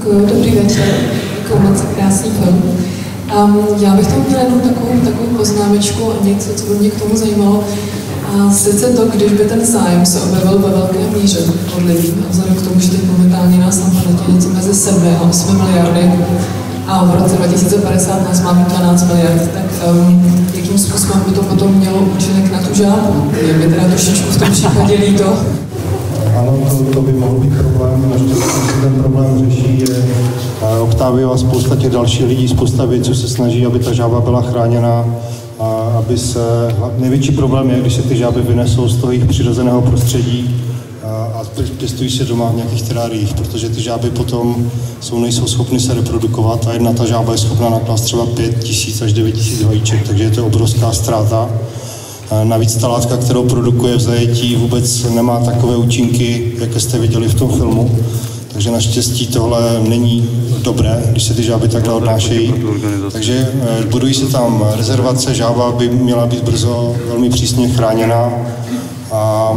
Děkuji, dobrý večer, děkuji moc za krásný film. Já bych tam měla jenom takovou poznámečku a něco, co by mě k tomu zajímalo. A sice to, když by ten zájem se objevil ve velké míře od lidí, a vzhledem k tomu, že teď momentálně nás na planetě něco mezi 7 a 8 miliardy a v roce 2050 nás má být 12 miliard, tak jakým způsobem by to potom mělo účinek na tu žábu? Je mi teda trošičku v tom případě líto. Ano, to by mohl být problém. Naštěstí se ten problém řeší. Octavio a spousta těch dalších lidí, spousta vědců se snaží, aby ta žába byla chráněna. A aby se... Největší problém je, když se ty žáby vynesou z toho jejich přirozeného prostředí a pěstují se doma v nějakých teráriích, protože ty žáby potom nejsou schopny se reprodukovat a jedna ta žába je schopná naklást třeba 5000 až 9000 vajíček, takže je to obrovská ztráta. Navíc ta látka, kterou produkuje v zajetí, vůbec nemá takové účinky, jaké jste viděli v tom filmu. Takže naštěstí tohle není dobré, když se ty žáby takhle odnášejí. Takže budují se tam rezervace, žába by měla být brzo velmi přísně chráněna. A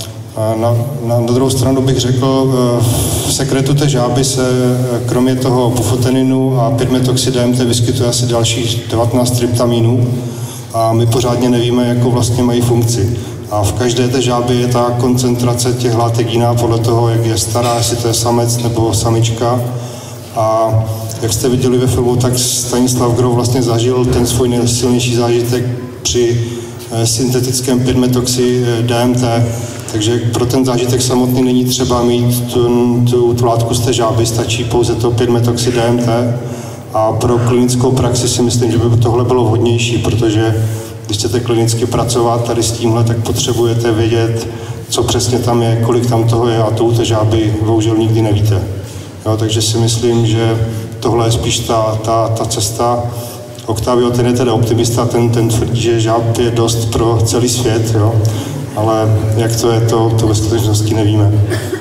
na druhou stranu bych řekl, v sekretu té žáby se kromě toho bufoteninu a pyrmetoxid-DMT vyskytuje asi dalších 19 tryptamínů. A my pořádně nevíme, jakou vlastně mají funkci. A v každé té žábě je ta koncentrace těch látek jiná podle toho, jak je stará, jestli to je samec nebo samička. A jak jste viděli ve filmu, tak Stanislav Grof vlastně zažil ten svůj nejsilnější zážitek při syntetickém pyrmetoxi DMT. Takže pro ten zážitek samotný není třeba mít tu látku z té žáby, stačí pouze to pyrmetoxi DMT. A pro klinickou praxi si myslím, že by tohle bylo vhodnější, protože když chcete klinicky pracovat tady s tímhle, tak potřebujete vědět, co přesně tam je, kolik tam toho je a to u té žáby bohužel nikdy nevíte. Jo, takže si myslím, že tohle je spíš ta cesta. Octavio, ten je teda optimista, ten tvrdí, že žáb je dost pro celý svět, jo? Ale jak to je, to ve skutečnosti nevíme.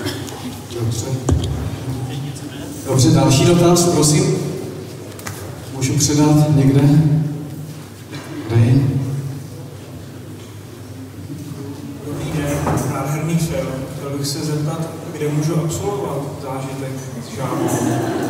Dobře, další dotaz, prosím. Můžu předat někde? Kde? Dobrý den, nádherný film. Chtěl bych se zeptat, kde můžu absolvovat zážitek s žábou?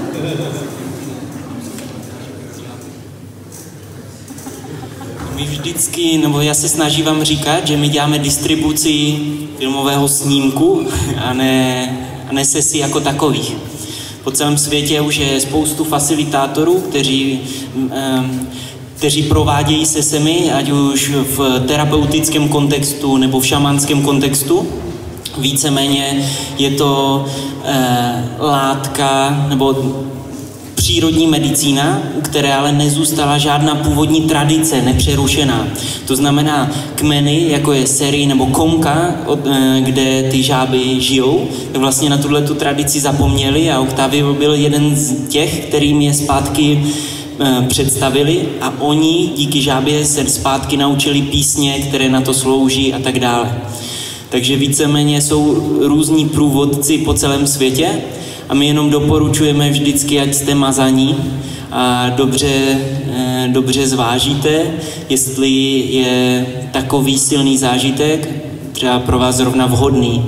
My vždycky, nebo já se snažím vám říkat, že my děláme distribuci filmového snímku a ne sesí jako takových. Po celém světě už je spoustu facilitátorů, kteří provádějí sesemi, ať už v terapeutickém kontextu nebo v šamanském kontextu. Víceméně je to látka nebo přírodní medicína, u které ale nezůstala žádná původní tradice, nepřerušená. To znamená kmeny, jako je Seri nebo Komka, kde ty žáby žijou, vlastně na tuhletu tradici zapomněli a Octavio byl jeden z těch, kterým je zpátky představili a oni díky žábě se zpátky naučili písně, které na to slouží a tak dále. Takže víceméně jsou různí průvodci po celém světě a my jenom doporučujeme vždycky, ať jste mazaní a dobře zvážíte, jestli je takový silný zážitek třeba pro vás zrovna vhodný.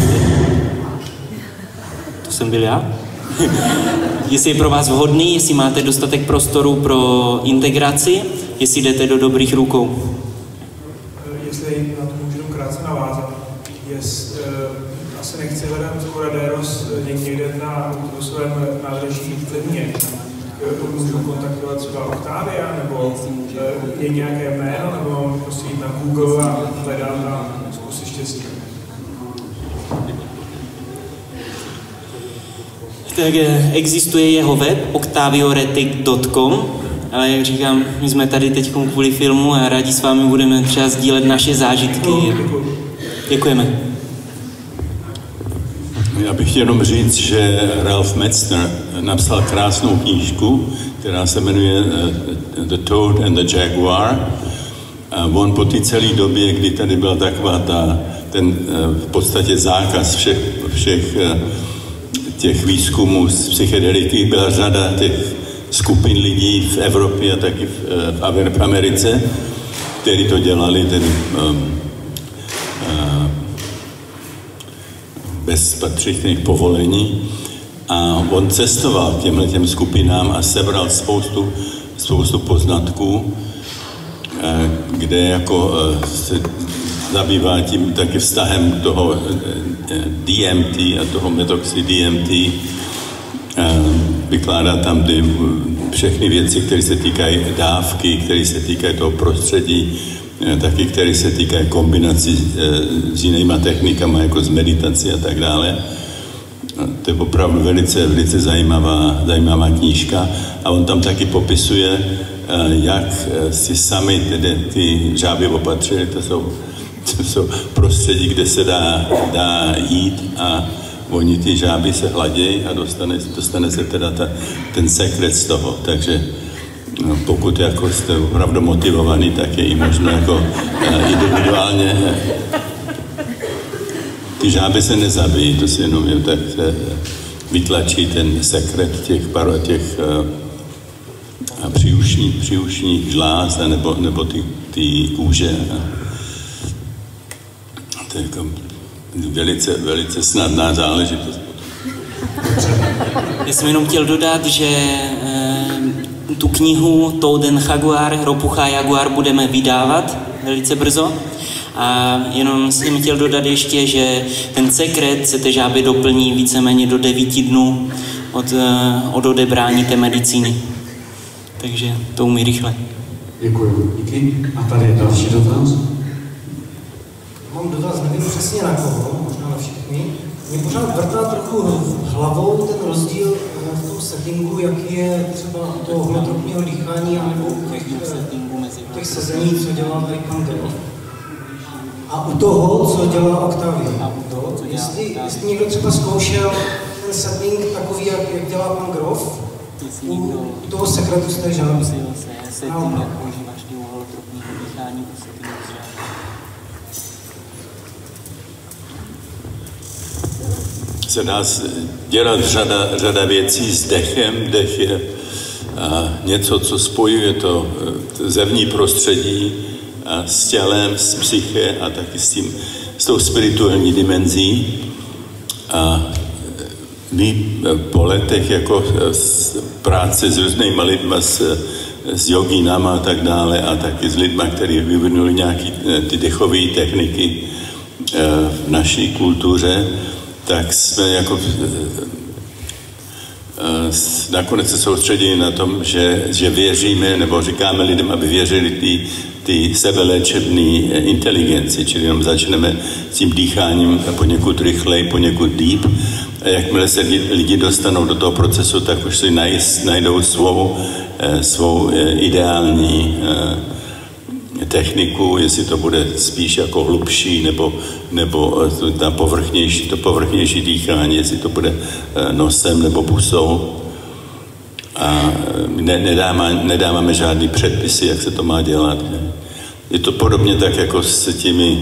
To jsem byl já? Jestli je pro vás vhodný, jestli máte dostatek prostoru pro integraci, jestli jdete do dobrých rukou. Jestli na to můžu krátce navázat, asi nechci hledat sporadéros někde na svém nádraží v Plzně. Můžu kontaktovat třeba Octavia, nebo je nějaké jméno, nebo prostě jít na Google a hledat a zkusit štěstí. Tak existuje jeho web octavioretic.com, ale jak říkám, my jsme tady teď kvůli filmu a rádi s vámi budeme třeba sdílet naše zážitky. Děkujeme. Já bych chtěl jenom říct, že Ralph Metzner napsal krásnou knížku, která se jmenuje The Toad and the Jaguar. A on po té celé době, kdy tady byla taková v podstatě zákaz všech těch výzkumů z psychedeliky, byla řada těch skupin lidí v Evropě a taky v Americe, kteří to dělali tedy bez patřičných povolení. A on cestoval k těmhletěm skupinám a sebral spoustu poznatků, kde jako se zabývá tím taky vztahem toho DMT a toho metoxy DMT. Vykládá tam všechny věci, které se týkají dávky, které se týkají toho prostředí, taky které se týkají kombinací s jinýma technikama, jako s meditací a tak dále. To je opravdu velice zajímavá knížka a on tam taky popisuje, jak si sami ty žáby opatřili. To jsou prostředí, kde se dá jít a oni ty žáby se hladějí a dostane se teda ten sekret z toho. Takže pokud jako jste opravdu motivovaný, tak je i možno jako individuálně. Ty žáby se nezabijí, to si jenom tak vytlačí ten sekret těch příušních žláz nebo ty kůže. To je jako velice snadná záležitost. Já jsem jenom chtěl dodat, že tu knihu Toad and Jaguar, Ropucha Jaguar budeme vydávat velice brzo. A jenom jsem chtěl dodat ještě, že ten sekret se té žáby doplní víceméně do 9 dnů od odebrání té medicíny. Takže to umí rychle. Děkuji. Díky. A tady je další dotaz. Mám dotaz, nevím přesně na koho, možná na všechny. Mě pořád vrtá trochu hlavou ten rozdíl v tom settingu, jaký je třeba toho holotropního dýchání anebo těch sezení, co dělá tady pan Grof. A u toho, co dělá Octavia. Jestli někdo třeba zkoušel ten setting takový, jak dělá pan Grof, u toho sekretu z té žáby. Se dá dělat řada věcí s dechem. Dech je něco, co spojuje to zevní prostředí s tělem, s psyché a taky s tou spirituální dimenzí. A my po letech jako práce s různýma lidma, s jogínama a tak dále a taky s lidma, kteří vyvinuli nějaké ty dechové techniky v naší kultuře, tak jsme jako nakonec se soustředili na tom, že věříme, nebo říkáme lidem, aby věřili ty sebeléčebné inteligenci, čili jenom začneme s tím dýcháním poněkud rychleji, poněkud deep. A jakmile se lidi dostanou do toho procesu, tak už si najdou svou ideální techniku, jestli to bude spíš jako hlubší nebo to povrchnější dýchání, jestli to bude nosem nebo pusou. A nedáváme žádný předpisy, jak se to má dělat. Je to podobně tak jako s těmi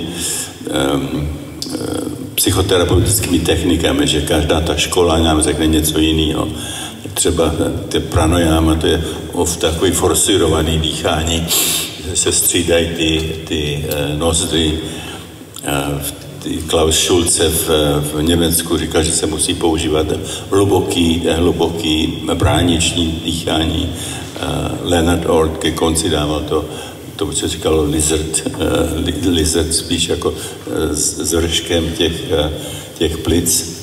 psychoterapeutickými technikami, že každá ta škola nám řekne něco jiného. Třeba ty pranajáma, to je takový forsírovaný dýchání, se střídají ty nozdry. Klaus Schulze v Německu říkal, že se musí používat hluboký brániční dýchání. Leonard Orr ke konci dával to co říkalo lizard spíš jako s vrškem těch plic.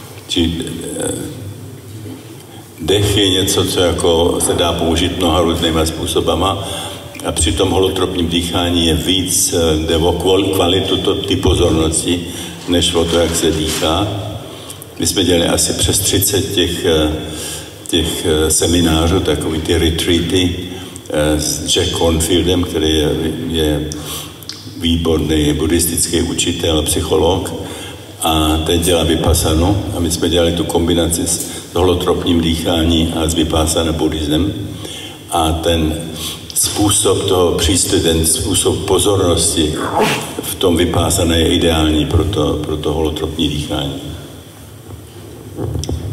Dech je něco, co jako se dá použít mnoha různýma způsobama. A při tom holotropním dýchání je víc, jde o kvalitu ty pozornosti, než o to, jak se dýchá. My jsme dělali asi přes 30 těch seminářů, takový ty retreaty s Jack Cornfieldem, který je výborný buddhistický učitel, psycholog. A teď dělá vipassanu. A my jsme dělali tu kombinaci s holotropním dýchání a s vipassana buddhismem. A ten způsob toho přístupu, ten způsob pozornosti v tom vipassana je ideální pro to holotropní dýchání.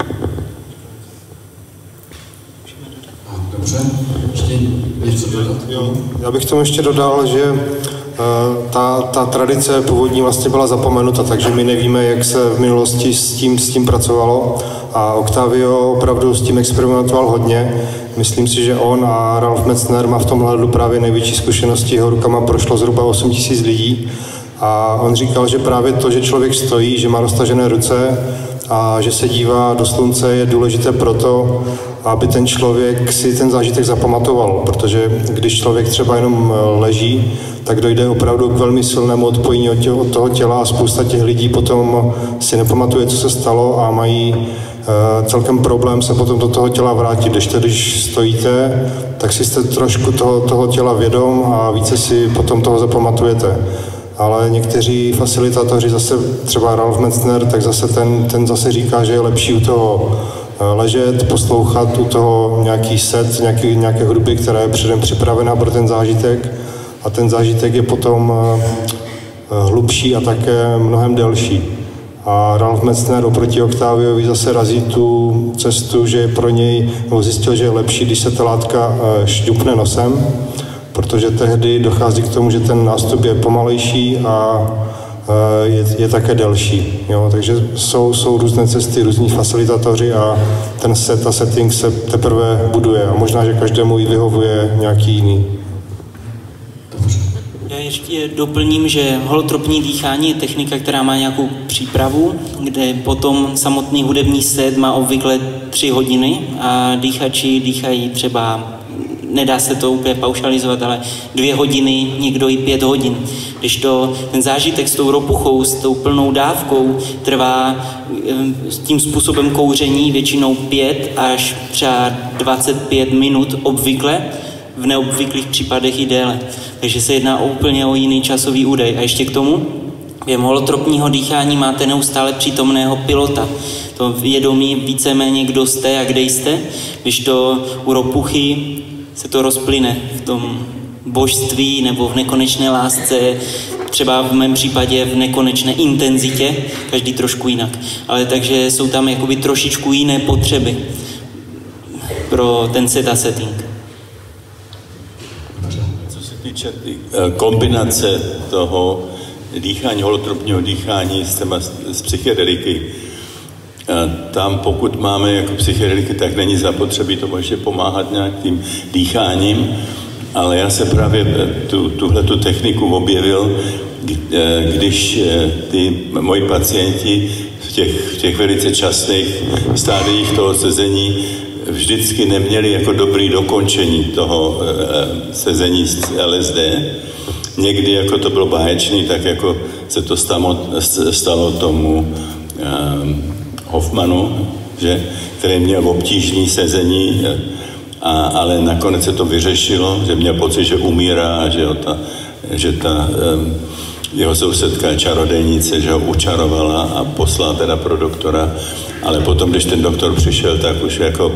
Dobře, ještě něco dodat? Já bych tomu ještě dodal, že ta tradice původní vlastně byla zapomenuta, takže my nevíme, jak se v minulosti s tím pracovalo a Octavio opravdu s tím experimentoval hodně. Myslím si, že on a Ralph Metzner má v tomhle hledu právě největší zkušenosti, jeho rukama prošlo zhruba 8 000 lidí a on říkal, že právě to, že člověk stojí, že má roztažené ruce a že se dívá do slunce, je důležité proto, aby ten člověk si ten zážitek zapamatoval, protože když člověk třeba jenom leží, tak dojde opravdu k velmi silnému odpojení od toho těla a spousta těch lidí potom si nepamatuje, co se stalo a mají celkem problém se potom do toho těla vrátit. Když stojíte, tak si jste trošku toho těla vědom a více si potom toho zapamatujete. Ale někteří facilitátoři, zase třeba Ralph Metzner, tak zase ten zase říká, že je lepší u toho ležet, poslouchat u toho nějaký set, nějaké hudby, která je předem připravená pro ten zážitek a ten zážitek je potom hlubší a také mnohem delší. A Ralph Metzner oproti Octaviovi zase razí tu cestu, že pro něj zjistil, že je lepší, když se ta látka šťupne nosem, protože tehdy dochází k tomu, že ten nástup je pomalejší a je také delší. Jo? Takže jsou různé cesty, různí facilitátoři a ten set a setting se teprve buduje a možná, že každému i vyhovuje nějaký jiný. Já ještě doplním, že holotropní dýchání je technika, která má nějakou přípravu, kde potom samotný hudební set má obvykle 3 hodiny a dýchači dýchají třeba, nedá se to úplně paušalizovat, ale 2 hodiny, někdo i 5 hodin. Když ten zážitek s tou ropuchou, s tou plnou dávkou trvá s tím způsobem kouření většinou 5 až třeba 25 minut obvykle, v neobvyklých případech i déle. Takže se jedná úplně o jiný časový údaj. A ještě k tomu, během holotropního dýchání máte neustále přítomného pilota. To vědomí víceméně, kdo jste a kde jste, když to u ropuchy se to rozplyne v tom božství nebo v nekonečné lásce, třeba v mém případě v nekonečné intenzitě, každý trošku jinak. Ale takže jsou tam jakoby trošičku jiné potřeby pro ten set a setting. Co se týče kombinace toho dýchání, holotropního dýchání s psychedeliky, tam pokud máme jako psychedeliky, tak není zapotřebí to může pomáhat nějakým dýcháním, ale já se právě tuhletu techniku objevil, když ty moji pacienti v těch velice častých stádiích toho sezení vždycky neměli jako dobrý dokončení toho sezení s LSD. Někdy jako to bylo báječný, tak jako se to stalo tomu Hoffmanu, který měl obtížný sezení, ale nakonec se to vyřešilo, že měl pocit, že umírá, že ta jeho sousedka čarodejnice, že ho učarovala a poslala teda pro doktora, ale potom, když ten doktor přišel, tak už jako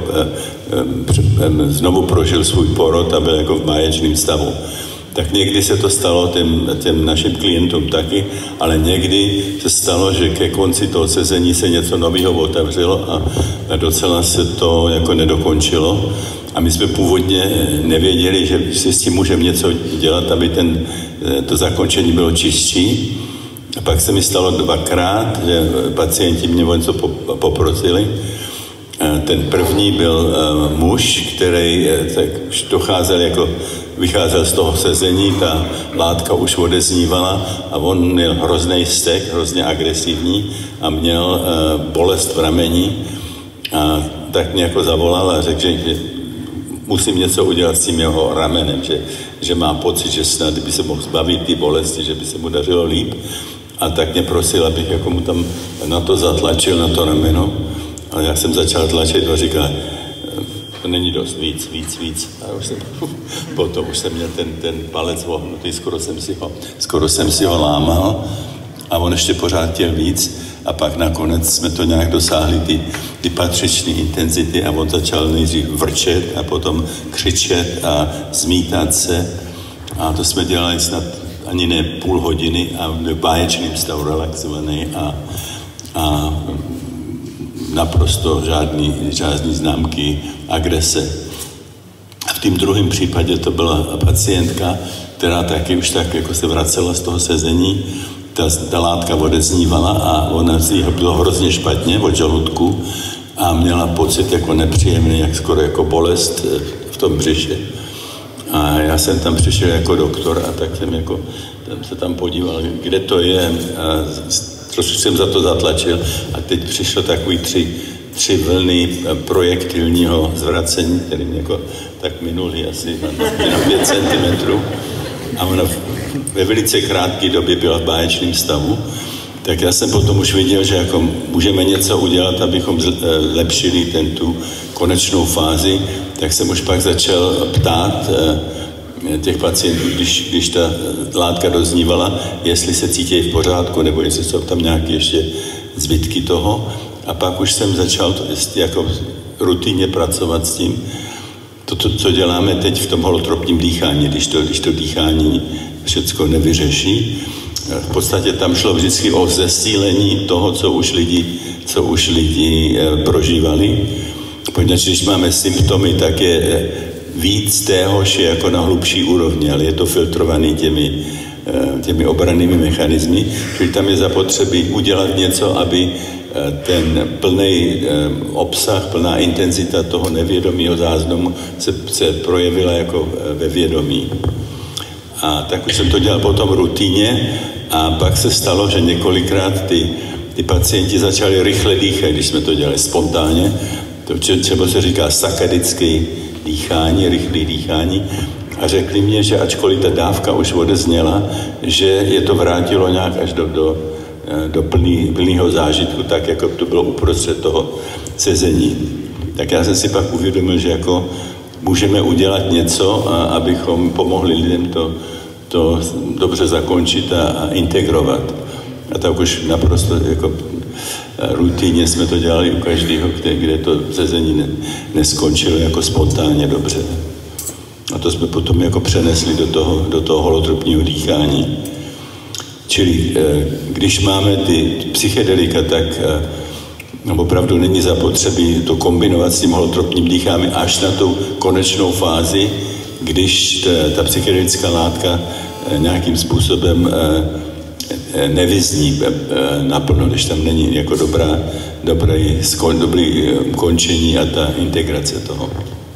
znovu prožil svůj porod a byl jako v báječném stavu. Tak někdy se to stalo těm našim klientům taky, ale někdy se stalo, že ke konci toho sezení se něco nového otevřelo a docela se to jako nedokončilo. A my jsme původně nevěděli, že si s tím můžeme něco dělat, aby to zakončení bylo čistší. A pak se mi stalo 2krát, že pacienti mě o něco poprosili. Ten první byl muž, který tak už vycházel z toho sezení, ta látka už odeznívala a on měl hrozný vztek, hrozně agresivní a měl bolest v rameni. A tak mě jako zavolal a řekl, že musím něco udělat s tím jeho ramenem, že má pocit, že snad by se mohl zbavit ty bolesti, že by se mu dařilo líp. A tak mě prosil, abych jako mu tam na to zatlačil, na to rameno. A já jsem začal tlačit a říkal, to není dost, víc. A potom už jsem měl ten palec vohnutý, skoro jsem si ho lámal a on ještě pořád chtěl víc. A pak nakonec jsme to nějak dosáhli ty patřičné intenzity a on začal nejdřív vrčet a potom křičet a zmítat se. A to jsme dělali snad ani ne půl hodiny a v báječným stavu relaxovaný a naprosto žádný známky agrese. A v tom druhém případě to byla pacientka, která taky už tak jako se vracela z toho sezení, ta látka odeznívala a ona si bylo hrozně špatně od žaludku a měla pocit jako nepříjemný, jak skoro jako bolest v tom břiše. A já jsem tam přišel jako doktor a tak jsem jako se tam podíval, kde to je. A trošku jsem za to zatlačil a teď přišlo takový tři vlny projektilního zvracení, který mě jako tak minuli asi na 5 cm. A ona ve velice krátké době byla v báječném stavu. Tak já jsem potom už viděl, že jako můžeme něco udělat, abychom zlepšili tu konečnou fázi. Tak jsem už pak začal ptát těch pacientů, když ta látka doznívala, jestli se cítí v pořádku, nebo jestli jsou tam nějaké ještě zbytky toho. A pak už jsem začal jako rutině pracovat s tím, co děláme teď v tom holotropním dýchání, když to dýchání všecko nevyřeší. V podstatě tam šlo vždycky o zesílení toho, co už lidi prožívali. Protože když máme symptomy, tak je víc téhož je jako na hlubší úrovni, ale je to filtrovaný těmi obrannými mechanismy. Čili tam je zapotřebí udělat něco, aby ten plný obsah, plná intenzita toho nevědomého záznamu se projevila jako ve vědomí. A tak už jsem to dělal potom rutině a pak se stalo, že několikrát ty pacienti začali rychle dýchat, když jsme to dělali spontánně. To třeba se říká sakadické dýchání, rychlé dýchání. A řekli mě, že ačkoliv ta dávka už odezněla, že je to vrátilo nějak až do plného zážitku, tak jako to bylo uprostřed toho sezení. Tak já jsem si pak uvědomil, že jako můžeme udělat něco, abychom pomohli lidem to dobře zakončit a integrovat. A tak už naprosto jako rutině jsme to dělali u každého, kde to sezení neskončilo jako spontánně dobře. A to jsme potom jako přenesli do toho holotropního dýchání. Čili když máme ty psychedelika, tak opravdu není zapotřebí to kombinovat s tím holotropním dýcháním až na tu konečnou fázi, když ta psychedelická látka nějakým způsobem nevyzní naplno, když tam není jako dobrý končení a ta integrace toho.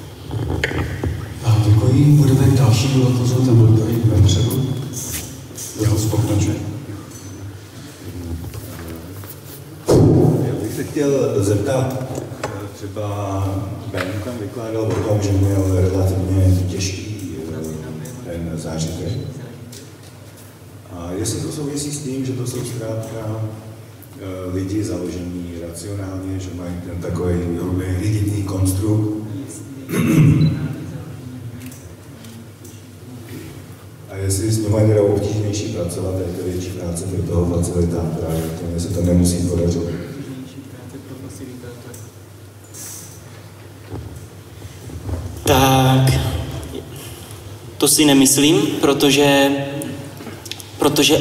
Děkuji. Budeme k dalšímu dotazu, tam byl tady vepředu. Já pokračuji. Já bych se chtěl zeptat, třeba Ben tam vykládal o tom, že měl relativně těžký ten zážitek. A jestli to souvisí s tím, že to jsou zkrátka lidi založení racionálně, že mají ten takový hrubý rigidní konstrukt. A jestli s nimi je obtížnější pracovat, je to větší práce pro toho facilitátora, že se to nemusí podařit. Tak, to si nemyslím, protože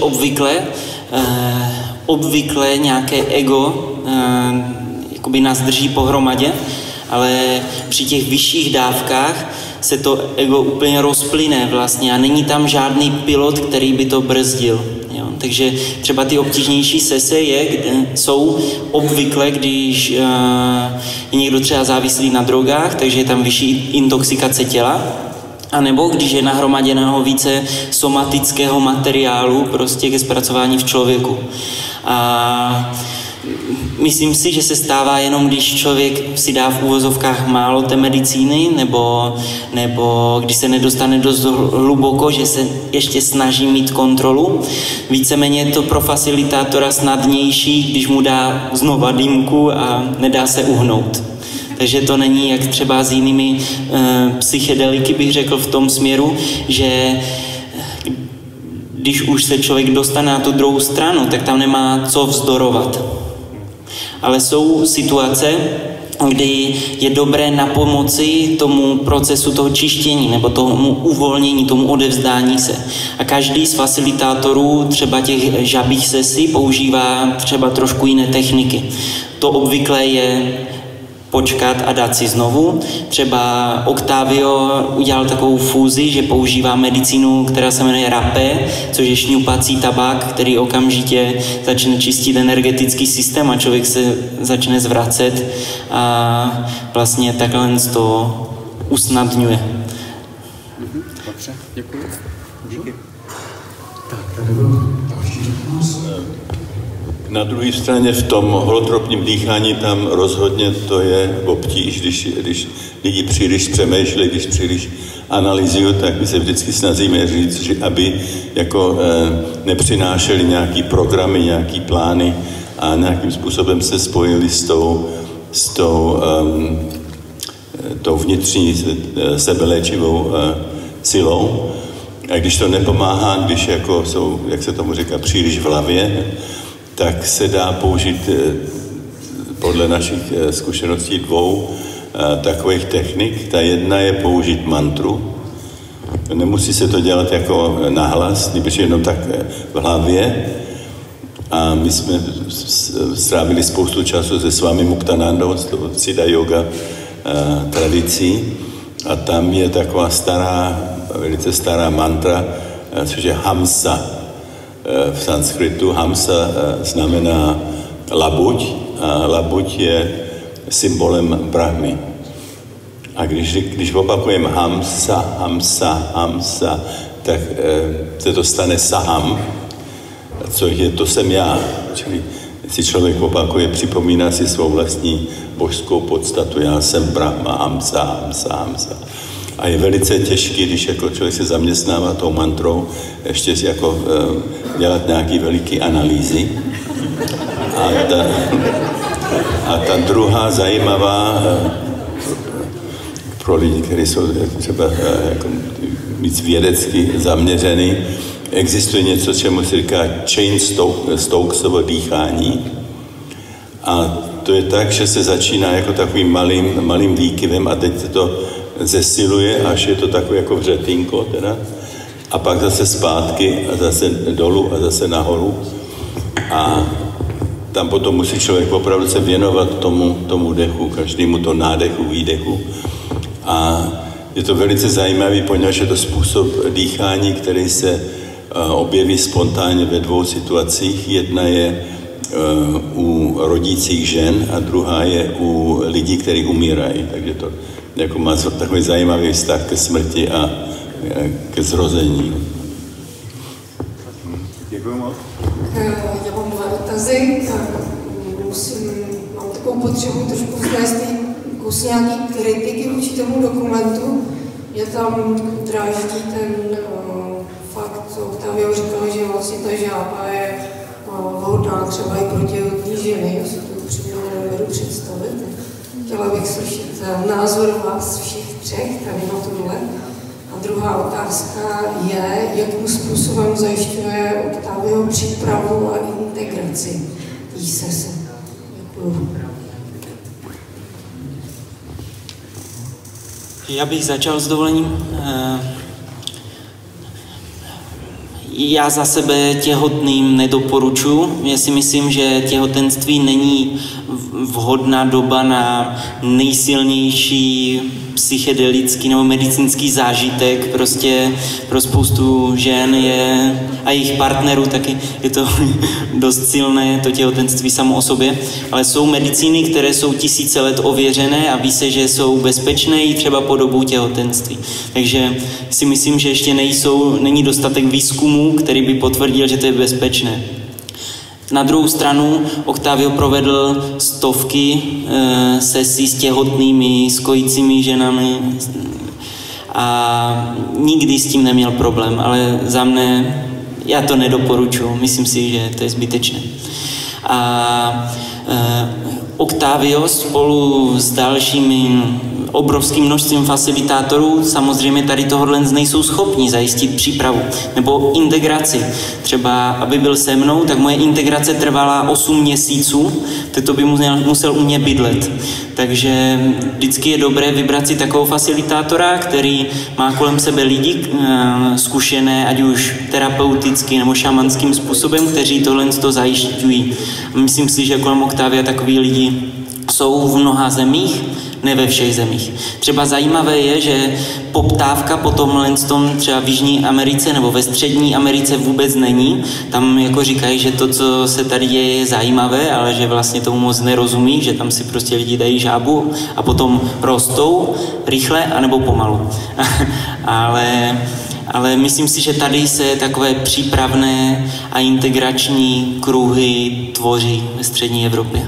obvykle nějaké ego jakoby nás drží pohromadě, ale při těch vyšších dávkách se to ego úplně rozplyne vlastně a není tam žádný pilot, který by to brzdil. Jo. Takže třeba ty obtížnější sese jsou obvykle, když je někdo třeba závislý na drogách, takže je tam vyšší intoxikace těla, a nebo když je nahromaděného více somatického materiálu prostě ke zpracování v člověku. A myslím si, že se stává jenom, když člověk si dá v uvozovkách málo té medicíny, nebo když se nedostane dost hluboko, že se ještě snaží mít kontrolu. Víceméně je to pro facilitátora snadnější, když mu dá znova dýmku a nedá se uhnout. Takže to není jak třeba s jinými psychedeliky, bych řekl v tom směru, že když už se člověk dostane na tu druhou stranu, tak tam nemá co vzdorovat. Ale jsou situace, kdy je dobré napomoci tomu procesu toho čištění nebo tomu uvolnění, tomu odevzdání se. A každý z facilitátorů třeba těch žabých sesí používá třeba trošku jiné techniky. To obvykle je počkat a dát si znovu. Třeba Octavio udělal takovou fúzi, že používá medicínu, která se jmenuje rapé, což je šňupací tabák, který okamžitě začne čistit energetický systém a člověk se začne zvracet a vlastně takhle to usnadňuje. Dobře, děkuji. Díky. Tak, tady byl další dotaz. Na druhé straně v tom holotropním dýchání tam rozhodně to je obtíž, když lidi příliš přemýšlejí, když příliš analyzují, tak my se vždycky snažíme říct, že aby jako nepřinášeli nějaký programy, nějaký plány a nějakým způsobem se spojili s tou vnitřní sebeléčivou silou. A když to nepomáhá, když jako jsou, jak se tomu říká, příliš v hlavě, tak se dá použít podle našich zkušeností dvou takových technik. Ta jedna je použít mantru. Nemusí se to dělat jako nahlas, když jenom tak v hlavě. A my jsme strávili spoustu času se Swami Muktanandou, z toho Siddha yoga tradicí. A tam je taková stará, velice stará mantra, což je Hamsa. V sanskritu Hamsa znamená labuť a labuť je symbolem Brahmy. A když opakujeme Hamsa, Hamsa, Hamsa, tak se to stane Saham, což je to jsem já. Čili si člověk opakuje, připomíná si svou vlastní božskou podstatu. Já jsem Brahma, Hamsa, Hamsa, Hamsa. A je velice těžký, když jako člověk se zaměstnává tou mantrou, ještě jako dělat nějaký veliký analýzy. A ta druhá zajímavá pro lidi, kteří jsou třeba jako víc vědecky zaměřený, existuje něco, čemu se říká Chain-Stokesovo dýchání. A to je tak, že se začíná jako takovým malým výkyvem a teď se to zesiluje, až je to takové jako vřetínko teda. A pak zase zpátky a zase dolů a zase nahoru. A tam potom musí člověk opravdu se věnovat tomu dechu, každému to nádechu, výdechu. A je to velice zajímavý, poněvadž je to způsob dýchání, který se objeví spontánně ve dvou situacích. Jedna je u rodících žen a druhá je u lidí, kteří umírají. Takže to jako má takový zajímavý vztah ke smrti a ke zrození. Děkuji moc. Já mám dva dotazy. Mám takovou potřebu trošku vznést kus nějaký kritiky vůči tomu dokumentu. Je tam dráždí ten fakt, co Octavio říkal, že vlastně ta žába je vhodná třeba i pro těhotné ženy. Já si to upřímně nedovedu představit. Chtěla bych slyšet názor vás všech třech tady na tohle. A druhá otázka je, jakým způsobem zajišťuje Octavio přípravu a integraci té sese. Děkuju. Já bych začal s dovolením. Já za sebe těhotným nedoporučuji. Já si myslím, že těhotenství není vhodná doba na nejsilnější psychedelický nebo medicínský zážitek. Prostě pro spoustu žen a jejich partnerů taky je to dost silné, to těhotenství samo o sobě. Ale jsou medicíny, které jsou tisíce let ověřené a ví se, že jsou bezpečné i třeba po dobu těhotenství. Takže si myslím, že ještě není dostatek výzkumů, který by potvrdil, že to je bezpečné. Na druhou stranu Octavio provedl stovky sesí s těhotnými, s kojícími ženami a nikdy s tím neměl problém, ale za mne já to nedoporučuji, myslím si, že to je zbytečné. A Octavio spolu s dalšími obrovským množstvím facilitátorů samozřejmě tady tohohle nejsou schopni zajistit přípravu nebo integraci. Třeba, aby byl se mnou, tak moje integrace trvala 8 měsíců, teď to by musel u mě bydlet. Takže vždycky je dobré vybrat si takovou facilitátora, který má kolem sebe lidi zkušené, ať už terapeuticky nebo šamanským způsobem, kteří tohle zajišťují. Myslím si, že kolem Octavia takový lidi jsou v mnoha zemích, ne ve všech zemích. Třeba zajímavé je, že poptávka po tomhle třeba v Jižní Americe nebo ve Střední Americe vůbec není. Tam jako říkají, že to, co se tady děje, je zajímavé, ale že vlastně tomu moc nerozumí, že tam si prostě lidi dají žábu a potom rostou rychle anebo pomalu. Ale myslím si, že tady se takové přípravné a integrační kruhy tvoří ve střední Evropě.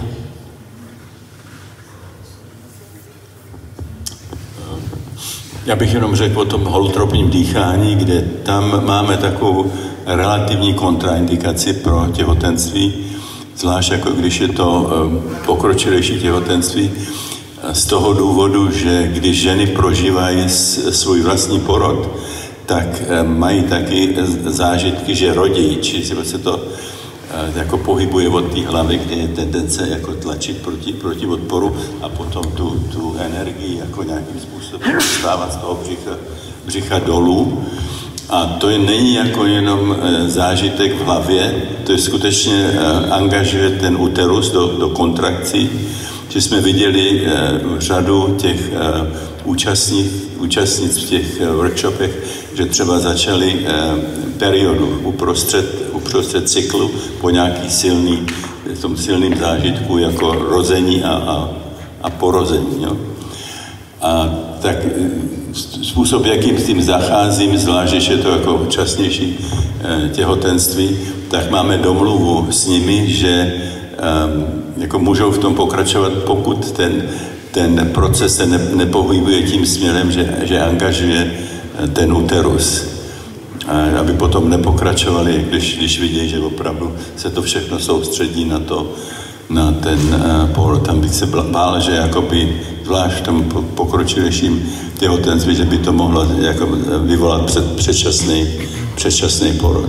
Já bych jenom řekl o tom holotropním dýchání, kde tam máme takovou relativní kontraindikaci pro těhotenství, zvlášť jako když je to pokročilejší těhotenství, z toho důvodu, že když ženy prožívají svůj vlastní porod, tak mají taky zážitky, že rodí, či se to jako pohybuje od té hlavy, kde je tendence jako tlačit proti odporu a potom tu energii jako nějakým způsobem dostávat z toho břicha dolů. A to není jako jenom zážitek v hlavě, to je skutečně angažuje ten uterus do kontrakcí. Že jsme viděli řadu těch účastnic v těch workshopech, že třeba začali periodu uprostřed cyklu po nějaký silným zážitku jako rození a porození. Jo? A tak způsob, jakým s tím zacházím, zvlášť, že je to jako časnější těhotenství, tak máme domluvu s nimi, že jako můžou v tom pokračovat, pokud ten proces se nepohybuje tím směrem, že angažuje ten uterus. Aby potom nepokračovali, když vidějí, že opravdu se to všechno soustředí na ten porod. Tam bych se bál, že jakoby, zvlášť v tom pokročilejším těhotenství, že by to mohlo jako vyvolat předčasný porod.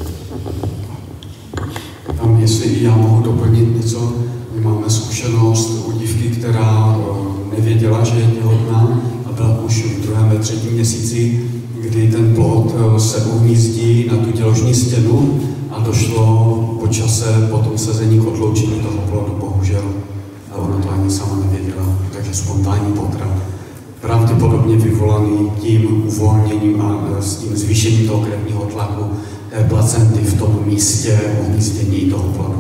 Jestli i já mohu doplnit něco, my máme zkušenost u dívky, která nevěděla, že je těhotná a byla už v 2. a 3. měsíci, kdy ten plod se uhnízdí na tu děložní stěnu a došlo po čase po tom sezení k odloučení toho plodu, bohužel. A ona to ani sama nevěděla, takže spontánní potrat. Pravděpodobně vyvolaný tím uvolněním a s tím zvýšením toho krevního tlaku té placenty v tom místě uhnízdění toho plodu.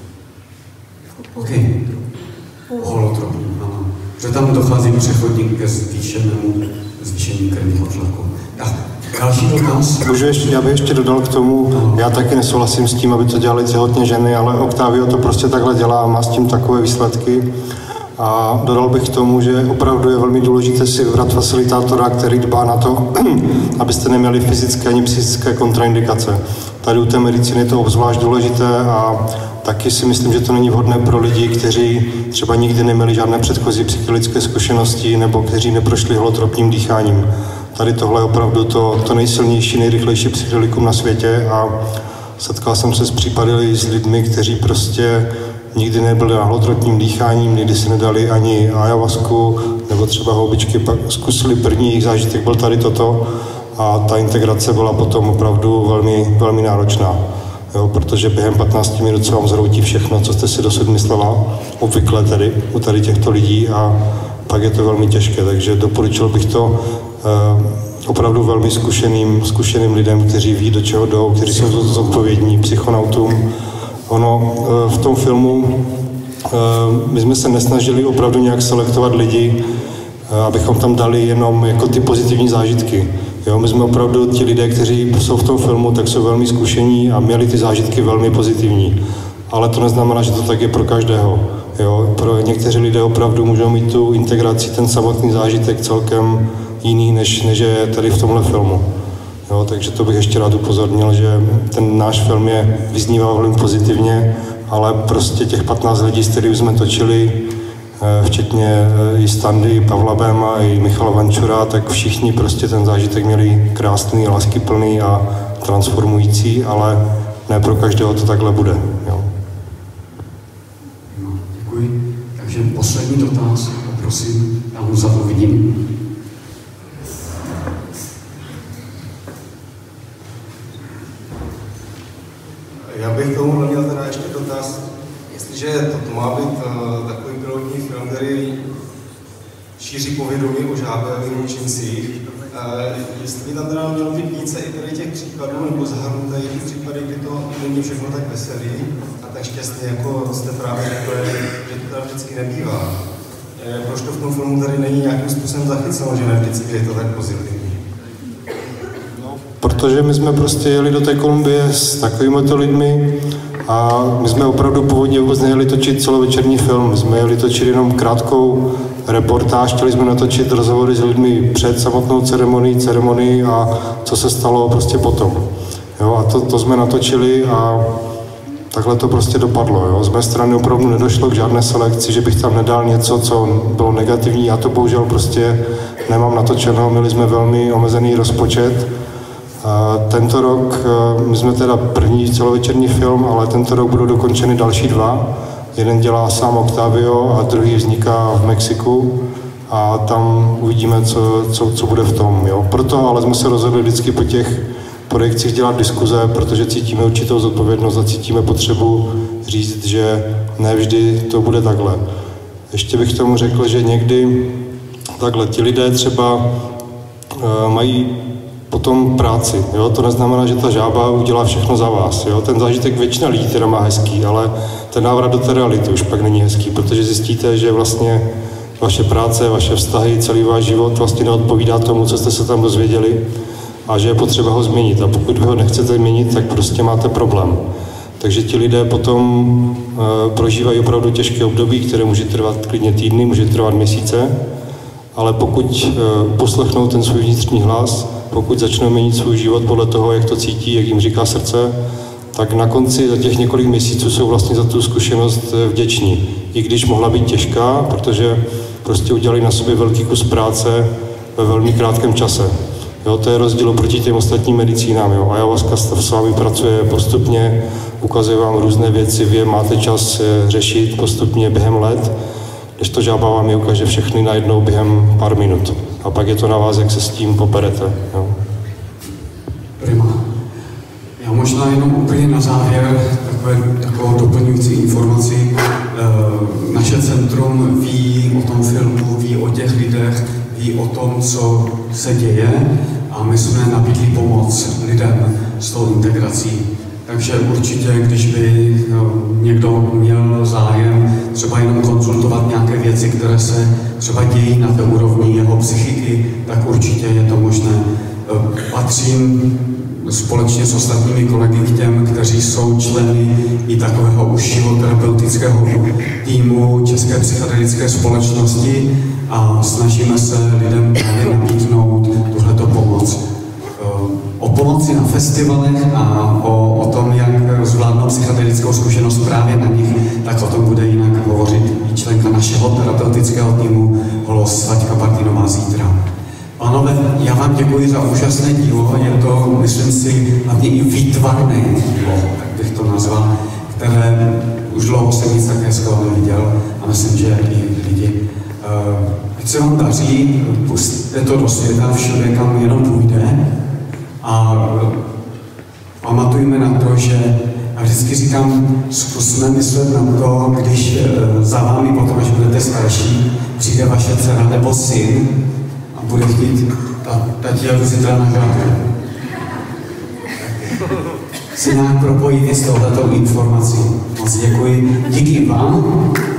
OK. Holotropní, ano. Že tam dochází přechodně ke zvýšení krevního tlaku. Tak, další dotaz. Já bych ještě dodal k tomu, já taky nesouhlasím s tím, aby to dělali těhotně ženy, ale Octavio to prostě takhle dělá a má s tím takové výsledky. A dodal bych k tomu, že opravdu je velmi důležité si vybrat facilitátora, který dbá na to, abyste neměli fyzické ani psychické kontraindikace. Tady u té medicíny je to obzvlášť důležité a taky si myslím, že to není vhodné pro lidi, kteří třeba nikdy neměli žádné předchozí psychické zkušenosti nebo kteří neprošli holotropním dýcháním. Tady tohle je opravdu to nejsilnější, nejrychlejší psychedelikum na světě a setkal jsem se s případy s lidmi, kteří prostě nikdy nebyli na holotropním dýcháním, nikdy si nedali ani ayahuasku nebo třeba houbičky, pak zkusili první, jejich zážitek byl tady toto a ta integrace byla potom opravdu velmi, velmi náročná. Jo, protože během 15 minut se vám zhroutí všechno, co jste si dosud myslela, obvykle tedy u tady těchto lidí a pak je to velmi těžké, takže doporučil bych to opravdu velmi zkušeným lidem, kteří ví, do čeho jdou, kteří jsou zodpovědní, psychonautům. Ono v tom filmu my jsme se nesnažili opravdu nějak selektovat lidi, abychom tam dali jenom jako ty pozitivní zážitky. Jo, my jsme opravdu ti lidé, kteří jsou v tom filmu, tak jsou velmi zkušení a měli ty zážitky velmi pozitivní. Ale to neznamená, že to tak je pro každého. Jo, pro někteří lidé opravdu můžou mít tu integraci, ten samotný zážitek celkem jiný, než je tady v tomhle filmu. Jo, takže to bych ještě rád upozornil, že ten náš film vyznívá velmi pozitivně, ale prostě těch 15 lidí, s kterými jsme točili, včetně i Standy, Pavla Béma i Michala Vančura, tak všichni prostě ten zážitek měli krásný, láskyplný a transformující, ale ne pro každého to takhle bude. Jo. No, děkuji. Takže poslední dotaz, prosím, já mu za to vidím. Já bych k tomu měl teda ještě dotaz, jestliže to má být takový pilotní film, který šíří povědomí o žábelých účincích. Jestli by tam teda mělo být více i tady těch případů, nebo zahrnuté i ty případy, kdy to není všechno tak veselý a tak šťastný, jako jste právě řekli, že to teda vždycky nebývá. Proč to v tom filmu tady není nějakým způsobem zachyceno, že ne vždycky je to tak pozitivní? Protože my jsme prostě jeli do té Kolumbie s takovýmito lidmi a my jsme opravdu původně vůbec nejeli točit celovečerní film. My jsme jeli točit jenom krátkou reportáž, chtěli jsme natočit rozhovory s lidmi před samotnou ceremonii a co se stalo prostě potom. Jo, a to jsme natočili a takhle to prostě dopadlo. Jo. Z mé strany opravdu nedošlo k žádné selekci, že bych tam nedal něco, co bylo negativní. Já to bohužel prostě nemám natočeno, měli jsme velmi omezený rozpočet. Tento rok, my jsme teda první celovečerní film, ale tento rok budou dokončeny další dva. Jeden dělá sám Octavio a druhý vzniká v Mexiku a tam uvidíme, co bude v tom. Jo. Proto ale jsme se rozhodli vždycky po těch projekcích dělat diskuze, protože cítíme určitou zodpovědnost a cítíme potřebu říct, že ne vždy to bude takhle. Ještě bych tomu řekl, že někdy takhle ti lidé třeba mají potom práci. Jo? To neznamená, že ta žába udělá všechno za vás. Jo? Ten zážitek většina lidí teda má hezký, ale ten návrat do té reality už pak není hezký, protože zjistíte, že vlastně vaše práce, vaše vztahy, celý váš život vlastně neodpovídá tomu, co jste se tam dozvěděli a že je potřeba ho změnit. A pokud vy ho nechcete změnit, tak prostě máte problém. Takže ti lidé potom prožívají opravdu těžké období, které může trvat klidně týdny, může trvat měsíce, ale pokud poslechnou ten svůj vnitřní hlas, pokud začnou měnit svůj život podle toho, jak to cítí, jak jim říká srdce, tak na konci za těch několik měsíců jsou vlastně za tu zkušenost vděční. I když mohla být těžká, protože prostě udělali na sobě velký kus práce ve velmi krátkém čase. Jo, to je rozdíl oproti těm ostatním medicínám. Jo. Ayahuasca s vámi pracuje postupně, ukazuje vám různé věci, vy máte čas řešit postupně během let, když to žába vám je ukáže všechny najednou během pár minut. A pak je to na vás, jak se s tím poperete. Jo. Prima. Já možná jenom úplně na závěr takovou doplňující informaci. Naše centrum ví o tom filmu, ví o těch lidech, ví o tom, co se děje a my jsme nabídli pomoc lidem s tou integrací. Takže určitě, když by někdo měl zájem třeba jenom konzultovat nějaké věci, které se třeba dějí na té úrovni jeho psychiky, tak určitě je to možné. Patřím společně s ostatními kolegy k těm, kteří jsou členy i takového užšího terapeutického týmu České psychedelické společnosti a snažíme se lidem právě nabídnout tuhleto pomoc. O pomoci na festivalech a o tom, jak zvládnout psychedelickou zkušenost právě na nich, tak o tom bude jinak hovořit i členka našeho terapeutického týmu Holos Vaďka Bartinová zítra. Pánové, já vám děkuji za úžasné dílo, je to, myslím si, hlavně i výtvarné dílo, tak bych to nazval, které už dlouho jsem nic tak hezkého neviděl a myslím, že i lidi. Ať se vám daří, pustíte to do světa všude, kam jenom půjde a pamatujme na to, že a vždycky říkám, zkusme myslet na to, když za vámi potom, až budete starší, přijde vaše dcera nebo syn, bude chtít, tati, já jdu zítra na žáku. Si nějak propojit s touhletou informací. Moc děkuji. Díky vám.